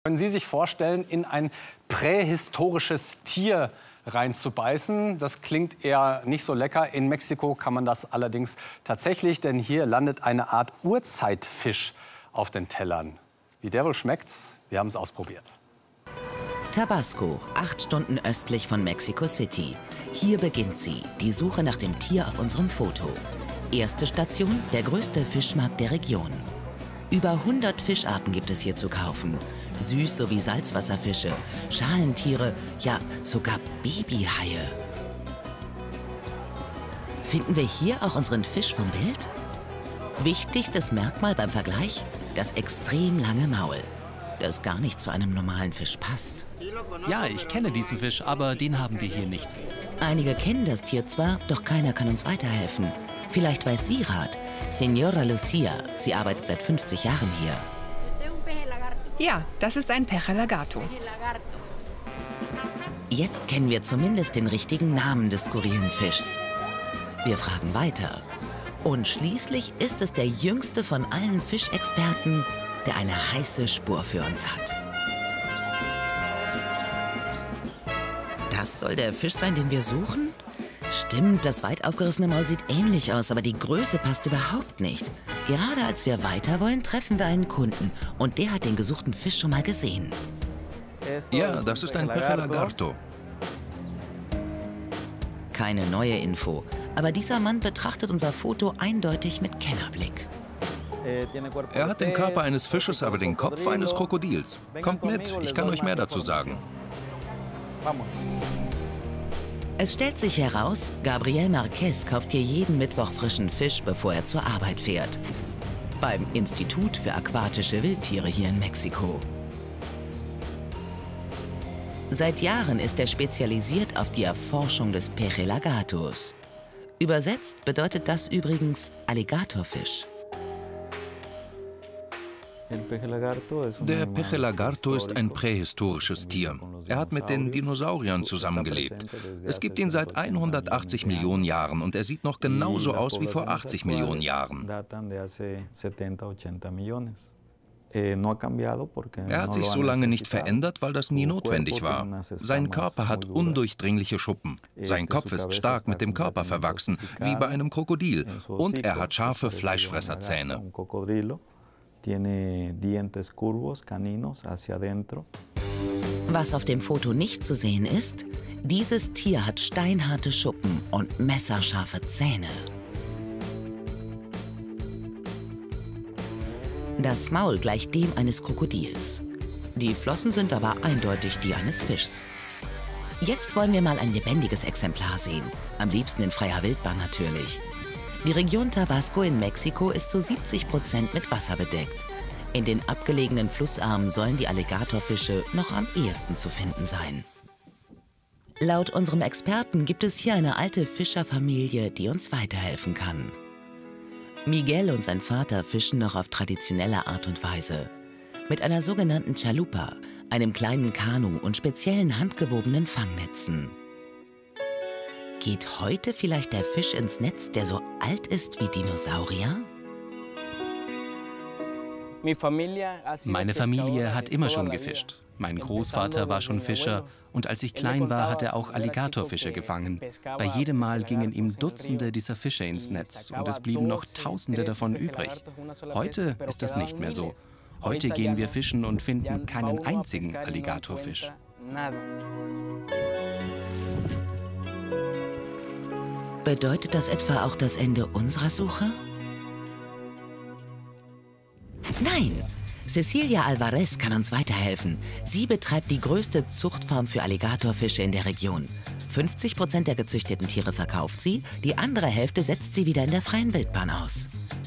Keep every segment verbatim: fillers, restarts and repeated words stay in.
Können Sie sich vorstellen, in ein prähistorisches Tier reinzubeißen? Das klingt eher nicht so lecker. In Mexiko kann man das allerdings tatsächlich, denn hier landet eine Art Urzeitfisch auf den Tellern. Wie der wohl schmeckt, wir haben es ausprobiert. Tabasco, acht Stunden östlich von Mexico City. Hier beginnt sie, die Suche nach dem Tier auf unserem Foto. Erste Station, der größte Fischmarkt der Region. Über hundert Fischarten gibt es hier zu kaufen. Süß- sowie Salzwasserfische, Schalentiere, ja sogar Babyhaie. Finden wir hier auch unseren Fisch vom Bild? Wichtigstes Merkmal beim Vergleich? Das extrem lange Maul, das gar nicht zu einem normalen Fisch passt. Ja, ich kenne diesen Fisch, aber den haben wir hier nicht. Einige kennen das Tier zwar, doch keiner kann uns weiterhelfen. Vielleicht weiß sie Rat. Señora Lucia, sie arbeitet seit fünfzig Jahren hier. Ja, das ist ein Peje Lagarto. Jetzt kennen wir zumindest den richtigen Namen des skurrilen Fischs. Wir fragen weiter. Und schließlich ist es der jüngste von allen Fischexperten, der eine heiße Spur für uns hat. Das soll der Fisch sein, den wir suchen? Stimmt, das weit aufgerissene Maul sieht ähnlich aus, aber die Größe passt überhaupt nicht. Gerade als wir weiter wollen, treffen wir einen Kunden und der hat den gesuchten Fisch schon mal gesehen. Ja, das ist ein Peje Lagarto. Keine neue Info, aber dieser Mann betrachtet unser Foto eindeutig mit Kennerblick. Er hat den Körper eines Fisches, aber den Kopf eines Krokodils. Kommt mit, ich kann euch mehr dazu sagen. Es stellt sich heraus, Gabriel Marquez kauft hier jeden Mittwoch frischen Fisch, bevor er zur Arbeit fährt. Beim Institut für aquatische Wildtiere hier in Mexiko. Seit Jahren ist er spezialisiert auf die Erforschung des Peje Lagartos. Übersetzt bedeutet das übrigens Alligatorfisch. Der Peje Lagarto ist ein prähistorisches Tier. Er hat mit den Dinosauriern zusammengelebt. Es gibt ihn seit hundertachtzig Millionen Jahren und er sieht noch genauso aus wie vor achtzig Millionen Jahren. Er hat sich so lange nicht verändert, weil das nie notwendig war. Sein Körper hat undurchdringliche Schuppen. Sein Kopf ist stark mit dem Körper verwachsen, wie bei einem Krokodil. Und er hat scharfe Fleischfresserzähne. Was auf dem Foto nicht zu sehen ist, dieses Tier hat steinharte Schuppen und messerscharfe Zähne. Das Maul gleicht dem eines Krokodils. Die Flossen sind aber eindeutig die eines Fischs. Jetzt wollen wir mal ein lebendiges Exemplar sehen. Am liebsten in freier Wildbahn natürlich. Die Region Tabasco in Mexiko ist zu siebzig Prozent mit Wasser bedeckt. In den abgelegenen Flussarmen sollen die Alligatorfische noch am ehesten zu finden sein. Laut unserem Experten gibt es hier eine alte Fischerfamilie, die uns weiterhelfen kann. Miguel und sein Vater fischen noch auf traditionelle Art und Weise. Mit einer sogenannten Chalupa, einem kleinen Kanu und speziellen handgewobenen Fangnetzen. Geht heute vielleicht der Fisch ins Netz, der so alt ist wie Dinosaurier? Meine Familie hat immer schon gefischt. Mein Großvater war schon Fischer und als ich klein war, hat er auch Alligatorfische gefangen. Bei jedem Mal gingen ihm Dutzende dieser Fische ins Netz und es blieben noch Tausende davon übrig. Heute ist das nicht mehr so. Heute gehen wir fischen und finden keinen einzigen Alligatorfisch. Bedeutet das etwa auch das Ende unserer Suche? Nein! Cecilia Alvarez kann uns weiterhelfen. Sie betreibt die größte Zuchtfarm für Alligatorfische in der Region. fünfzig Prozent der gezüchteten Tiere verkauft sie, die andere Hälfte setzt sie wieder in der freien Wildbahn aus.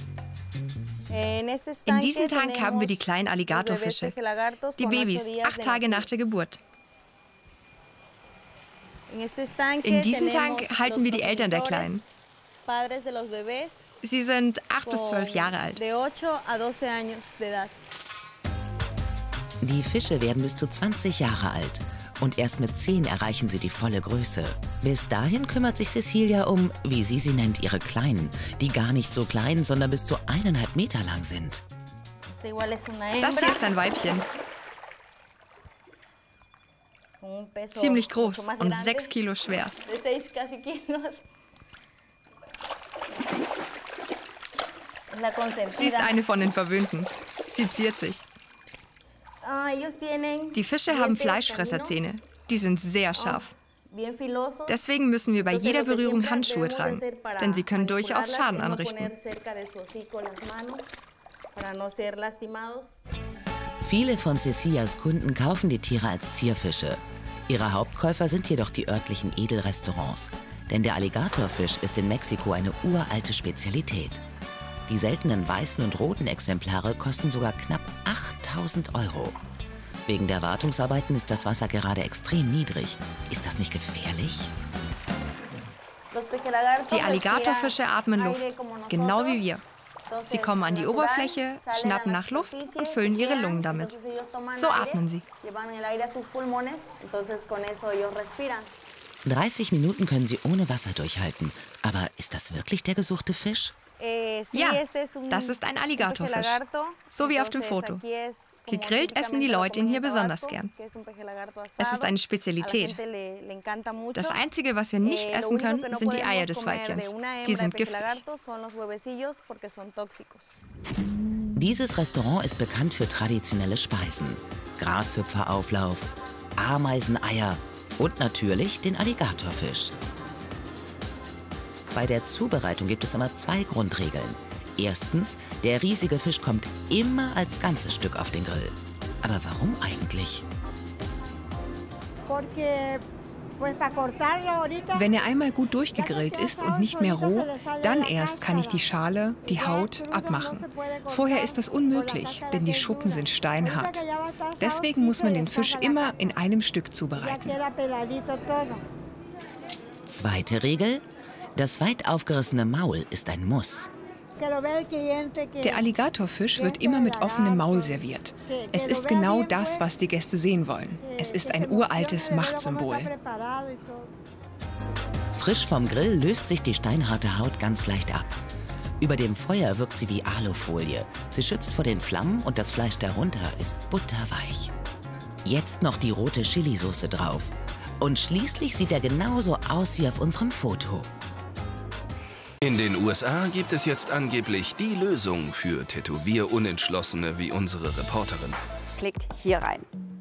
In diesem Tank haben wir die kleinen Alligatorfische, die Babys, acht Tage nach der Geburt. In diesem Tank halten wir die Eltern der Kleinen. Sie sind acht bis zwölf Jahre alt. Die Fische werden bis zu zwanzig Jahre alt und erst mit zehn erreichen sie die volle Größe. Bis dahin kümmert sich Cecilia um, wie sie sie nennt, ihre Kleinen, die gar nicht so klein, sondern bis zu eineinhalb Meter lang sind. Das hier ist ein Weibchen. Ziemlich groß und sechs Kilo schwer. Sie ist eine von den Verwöhnten. Sie ziert sich. Die Fische haben Fleischfresserzähne. Die sind sehr scharf. Deswegen müssen wir bei jeder Berührung Handschuhe tragen, denn sie können durchaus Schaden anrichten. Viele von Cecilias Kunden kaufen die Tiere als Zierfische. Ihre Hauptkäufer sind jedoch die örtlichen Edelrestaurants. Denn der Alligatorfisch ist in Mexiko eine uralte Spezialität. Die seltenen weißen und roten Exemplare kosten sogar knapp achttausend Euro. Wegen der Wartungsarbeiten ist das Wasser gerade extrem niedrig. Ist das nicht gefährlich? Die Alligatorfische atmen Luft, genau wie wir. Sie kommen an die Oberfläche, schnappen nach Luft und füllen ihre Lungen damit. So atmen sie. dreißig Minuten können sie ohne Wasser durchhalten. Aber ist das wirklich der gesuchte Fisch? Ja, das ist ein Alligatorfisch, so wie auf dem Foto. Gegrillt essen die Leute ihn hier besonders gern. Es ist eine Spezialität. Das Einzige, was wir nicht essen können, sind die Eier des Weibchens. Die sind giftig. Dieses Restaurant ist bekannt für traditionelle Speisen. Grashüpferauflauf, Ameiseneier und natürlich den Alligatorfisch. Bei der Zubereitung gibt es immer zwei Grundregeln. Erstens, der riesige Fisch kommt immer als ganzes Stück auf den Grill. Aber warum eigentlich? Wenn er einmal gut durchgegrillt ist und nicht mehr roh, dann erst kann ich die Schale, die Haut abmachen. Vorher ist das unmöglich, denn die Schuppen sind steinhart. Deswegen muss man den Fisch immer in einem Stück zubereiten. Zweite Regel: Das weit aufgerissene Maul ist ein Muss. Der Alligatorfisch wird immer mit offenem Maul serviert. Es ist genau das, was die Gäste sehen wollen. Es ist ein uraltes Machtsymbol. Frisch vom Grill löst sich die steinharte Haut ganz leicht ab. Über dem Feuer wirkt sie wie Alufolie. Sie schützt vor den Flammen und das Fleisch darunter ist butterweich. Jetzt noch die rote Chilisauce drauf. Und schließlich sieht er genauso aus wie auf unserem Foto. In den U S A gibt es jetzt angeblich die Lösung für Tätowier-Unentschlossene wie unsere Reporterin. Klickt hier rein.